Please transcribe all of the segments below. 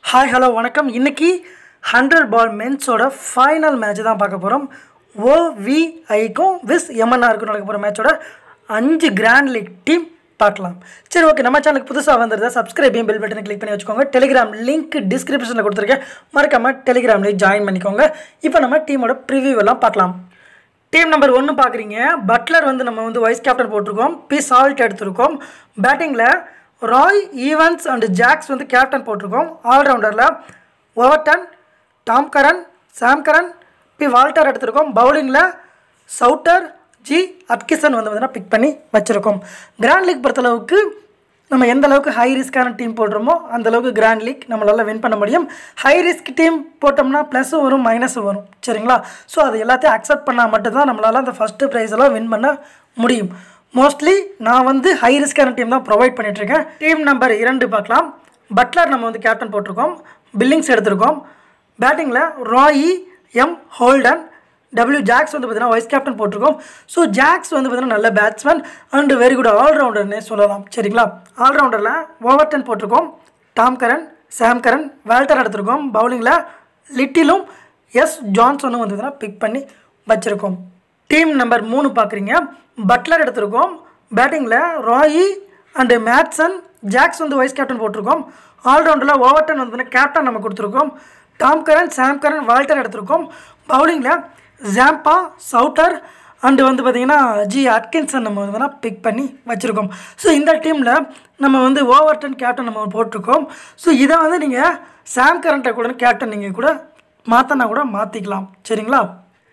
Hi hello வணக்கம். இன்றைக்கி 100 பால் மென்ஸோட final match தான் பார்க்க போகிறோம். OVIக்கும் விஸ் MNRக்கும் நடக்க போகிற மேட்சோட 5 கிராண்ட் லீக் டீம் பார்க்கலாம். சரி, ஓகே. நம்ம சேனலுக்கு புதுசாக வந்துருந்தா சப்ஸ்கிரைபையும் பெல் பட்டனை கிளிக் பண்ணி வச்சுக்கோங்க. டெலிகிராம் லிங்க் டிஸ்கிரிப்ஷனில் கொடுத்துருக்கேன், மறக்காமல் டெலிகிராம்லேயே ஜாயின் பண்ணிக்கோங்க. இப்போ நம்ம டீமோட ப்ரிவியூ எல்லாம் பார்க்கலாம். டீம் நம்பர் 1 பார்க்குறீங்க. பட்லர் நம்ம வைஸ் கேப்டன் போட்டிருக்கோம். பி சால்ட் எடுத்திருக்கோம். பேட்டிங்கில் Roy, Evans and Jacks captain போட்டிருக்கோம். ஆல்ரவுண்டரில் Overton, Tom Curran, Sam Curran, P Walter எடுத்திருக்கோம். பவுலிங்கில் சவுட்டர், ஜி அட்கிசன் பிக் பண்ணி வச்சுருக்கோம். கிராண்ட் லீக் பொறுத்தளவுக்கு நம்ம எந்த அளவுக்கு ஹை ரிஸ்க்கான டீம் போடுறோமோ அந்தளவுக்கு கிராண்ட் லீக் நம்மளால் வின் பண்ண முடியும். ஹை ரிஸ்க் டீம் போட்டோம்னா ப்ளஸும் வரும், மைனஸும் வரும். சரிங்களா? ஸோ அது எல்லாத்தையும் அக்செப்ட் பண்ணால் மட்டும்தான் நம்மளால் அந்த ஃபஸ்ட்டு ப்ரைஸ் எல்லாம் வின் பண்ண முடியும். மோஸ்ட்லி நான் ஹை ரிஸ்க்கான டீம் தான் ப்ரொவைட் பண்ணிகிட்ருக்கேன். டீம் நம்பர் 2 பார்க்கலாம். பட்லர் நம்ம கேப்டன் போட்டிருக்கோம். பில்லிங்ஸ் எடுத்திருக்கோம். பேட்டிங்கில் Roy, M Holden, W Jacks பார்த்தீங்கன்னா வைஸ் கேப்டன் போட்டிருக்கோம். ஸோ ஜாக்ஸ் பார்த்தீங்கன்னா நல்ல பேட்ஸ்மேன் அண்ட் வெரி குட் ஆல்ரவுண்டர்னே சொல்லலாம். சரிங்களா? ஆல்ரவுண்டரில் ஓவர்டன் போட்டிருக்கோம். Tom Curran, Sam Curran, Walter எடுத்திருக்கோம். பவுலிங்கில் லிட்டிலும் எஸ் ஜான்சனும் பார்த்தீங்கன்னா பிக் பண்ணி வச்சுருக்கோம். டீம் நம்பர் 3 பார்க்குறீங்க. பட்லர் எடுத்திருக்கோம். பேட்டிங்கில் Roy and Madsen, Jacks vice captain போட்டிருக்கோம். ஆல்ரவுண்டரில் ஓவர்டன் கேப்டன் நம்ம கொடுத்துருக்கோம். Tom Curran, Sam Curran, Walter எடுத்திருக்கோம். பவுலிங்கில் ஜாம்பா, சவுட்டர் அண்டு பார்த்திங்கன்னா ஜி அட்கின்சன் நம்ம பிக் பண்ணி வச்சுருக்கோம். ஸோ இந்த டீமில் நம்ம ஓவர்டன் கேப்டன் நம்ம போட்டிருக்கோம். ஸோ இதை நீங்கள் சாம் கரண்ட்டை கூட கேப்டன் நீங்கள் கூட மாற்றினா கூட மாற்றிக்கலாம். சரிங்களா?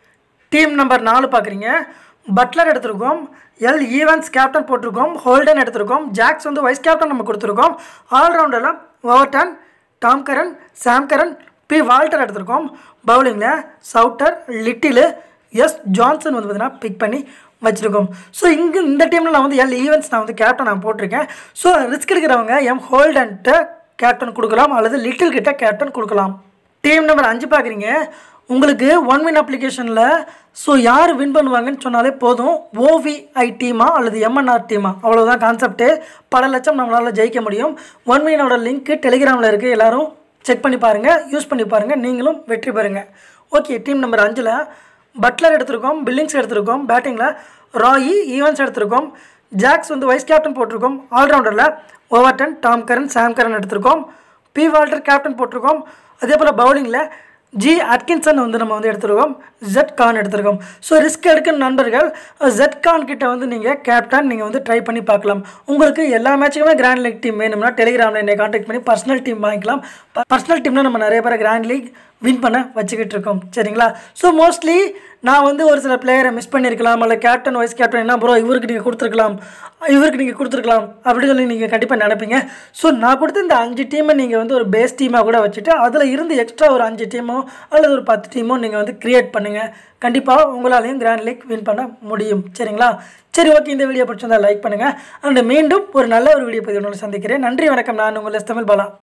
டீம் நம்பர் 4 பார்க்குறீங்க. பட்லர் எடுத்திருக்கோம். எல் ஈவன்ஸ் கேப்டன் போட்டிருக்கோம். ஹோல்டன் எடுத்திருக்கோம். ஜாக்ஸ் வைஸ் கேப்டன் நம்ம கொடுத்துருக்கோம். ஆல்ரவுண்டரில் Overton, Tom Curran, Sam Curran, P Walter எடுத்திருக்கோம். பவுலிங்கில் சவுட்டர், லிட்டிலு, எஸ் ஜான்சன் பார்த்தீங்கன்னா பிக் பண்ணி வச்சுருக்கோம். ஸோ இந்த டீமில் நான் எல் ஈவன்ஸ் நான் கேப்டன் நான் போட்டிருக்கேன். ஸோ ரிஸ்க் எடுக்கிறவங்க எம் ஹோல்டன்ட்டு கேப்டன் கொடுக்கலாம் அல்லது லிட்டில் கிட்ட கேப்டன் கொடுக்கலாம். டீம் நம்பர் 5 பார்க்குறீங்க. உங்களுக்கு 1 வின் அப்ளிகேஷனில் ஸோ யார் வின் பண்ணுவாங்கன்னு சொன்னாலே போதும். OVI டீமா அல்லது MNR டீமா, அவ்வளோதான் கான்செப்ட்டு. பல லட்சம் நம்மளால் ஜெயிக்க முடியும். 1 வினோட லிங்க்கு டெலிகிராமில் இருக்குது. எல்லோரும் செக் பண்ணி பாருங்கள், யூஸ் பண்ணி பாருங்கள், நீங்களும் வெற்றி பெறுங்க. ஓகே. டீம் நம்பர் 5ல் பட்லர் எடுத்திருக்கோம். பில்லிங்ஸ் எடுத்திருக்கோம். பேட்டிங்கில் ராயி, ஈவன்ஸ் எடுத்திருக்கோம். ஜாக்ஸ் வைஸ் கேப்டன் போட்டிருக்கோம். ஆல்ரவுண்டரில் Overton, Tom Curran, Sam Curran எடுத்திருக்கோம். பி வால்டர் கேப்டன் போட்டிருக்கோம். அதே போல் பவுலிங்கில் ஜி அட்கின்சன் நம்ம எடுத்துருக்கோம். ஜெட் கான் எடுத்துருக்கோம். ஸோ ரிஸ்க் எடுக்கும் நண்பர்கள் ஜெட் கான் கிட்ட நீங்கள் கேப்டன் நீங்கள் ட்ரை பண்ணி பார்க்கலாம். உங்களுக்கு எல்லா மேட்சுக்குமே கிராண்ட் லீக் டீம் வேணும்னா டெலிகிராமில் என்னை கான்டாக்ட் பண்ணி பர்சனல் டீம் வாங்கிக்கலாம். பர்சனல் டீமில் நம்ம நிறைய பேரை கிராண்ட் லீக் வின் பண்ண வச்சுக்கிட்டு இருக்கோம். சரிங்களா? ஸோ மோஸ்ட்லி நான் ஒரு சில பிளேயரை மிஸ் பண்ணியிருக்கலாம், அல்ல கேப்டன் வைஸ் கேப்டன் என்ன ப்ரோ இவருக்கு நீங்கள் கொடுத்துருக்கலாம், இவருக்கு நீங்கள் கொடுத்துருக்கலாம் அப்படின்னு சொல்லி நீங்கள் கண்டிப்பாக நினைப்பீங்க. ஸோ நான் கொடுத்த இந்த 5 டீமை நீங்கள் ஒரு பேஸ் டீமாக கூட வச்சுட்டு அதில் இருந்து எக்ஸ்ட்ரா ஒரு 5 டீமோ அல்லது ஒரு 10 டீமோ நீங்கள் க்ரியேட் பண்ணுங்கள். கண்டிப்பாக உங்களாலையும் கிராண்ட் லீக் வின் பண்ண முடியும். சரிங்களா? சரி, ஓகே. இந்த வீடியோ பிடிச்சிருந்தால் லைக் பண்ணுங்கள். அண்ட் மீண்டும் ஒரு நல்ல ஒரு வீடியோ பதிவு சந்திக்கிறேன். நன்றி, வணக்கம். நான் உங்கள் தமிழ் பாலா.